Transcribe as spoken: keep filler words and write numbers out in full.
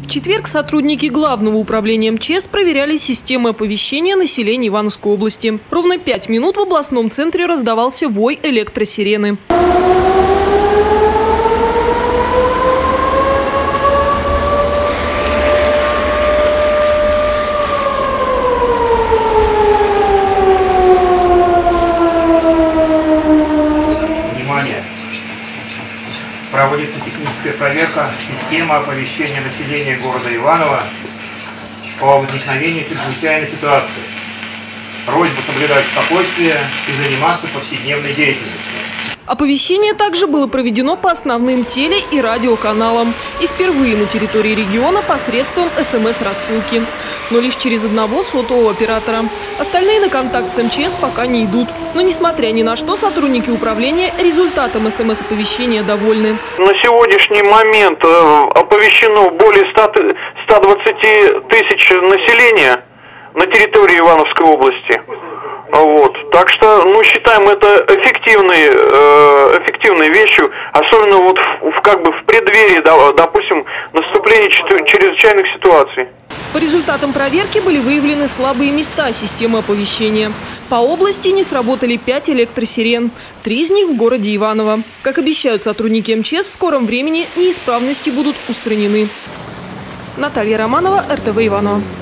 четверг сотрудники Главного управления МЧС проверяли системы оповещения населения Ивановской области. Ровно пять минут в областном центре раздавался вой электросирены. Внимание! Проводится техническая проверка системы оповещения населения города Иваново по возникновению чрезвычайной ситуации. Просьба соблюдать спокойствие и заниматься повседневной деятельностью. Оповещение также было проведено по основным теле- и радиоканалам. И впервые на территории региона посредством эс эм эс-рассылки. Но лишь через одного сотового оператора. Остальные на контакт с МЧС пока не идут. Но несмотря ни на что, сотрудники управления результатом эс эм эс-оповещения довольны. На сегодняшний момент оповещено более ста двадцати тысяч населения на территории Ивановской области. Вот. Так что, ну, считаем это эффективной, э, эффективной вещью, особенно вот в, в, как бы в преддверии, допустим, наступления чрезвычайных ситуаций. По результатам проверки были выявлены слабые места системы оповещения. По области не сработали пять электросирен, три из них в городе Иваново. Как обещают сотрудники МЧС, в скором времени неисправности будут устранены. Наталья Романова, эр тэ вэ Иваново.